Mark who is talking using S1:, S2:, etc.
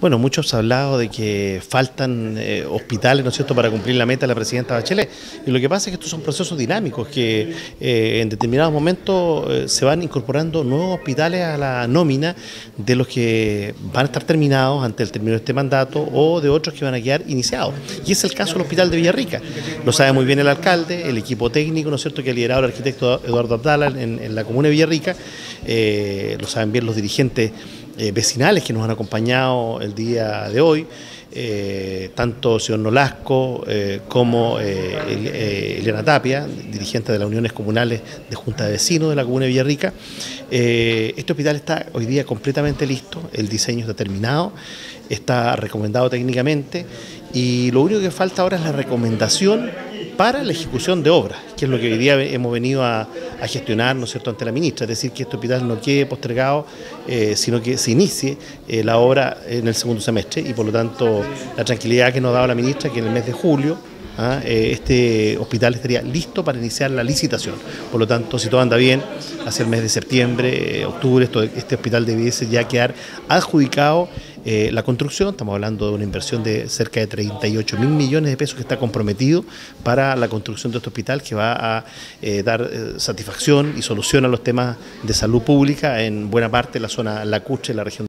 S1: Bueno, muchos han hablado de que faltan hospitales, ¿no es cierto?, para cumplir la meta de la presidenta Bachelet. Y lo que pasa es que estos son procesos dinámicos que en determinados momentos se van incorporando nuevos hospitales a la nómina de los que van a estar terminados ante el término de este mandato o de otros que van a quedar iniciados. Y es el caso del hospital de Villarrica. Lo sabe muy bien el alcalde, el equipo técnico, ¿no es cierto?, que ha liderado el arquitecto Eduardo Abdala en la comuna de Villarrica. Lo saben bien los dirigentes vecinales que nos han acompañado el día de hoy, tanto el señor Nolasco como Eliana Tapia, dirigente de las uniones comunales de Junta de Vecinos de la comuna de Villarrica. Este hospital está hoy día completamente listo, el diseño está terminado, está recomendado técnicamente y lo único que falta ahora es la recomendación para la ejecución de obras, que es lo que hoy día hemos venido a gestionar, ¿no es cierto?, ante la ministra, es decir, que este hospital no quede postergado, sino que se inicie la obra en el segundo semestre y por lo tanto la tranquilidad que nos ha dado la ministra que en el mes de julio este hospital estaría listo para iniciar la licitación. Por lo tanto, si todo anda bien, hacia el mes de septiembre, octubre, este hospital debiese ya quedar adjudicado. La construcción, estamos hablando de una inversión de cerca de 38.000 millones de pesos que está comprometido para la construcción de este hospital que va a dar satisfacción y solución a los temas de salud pública en buena parte de la zona lacustre de la región.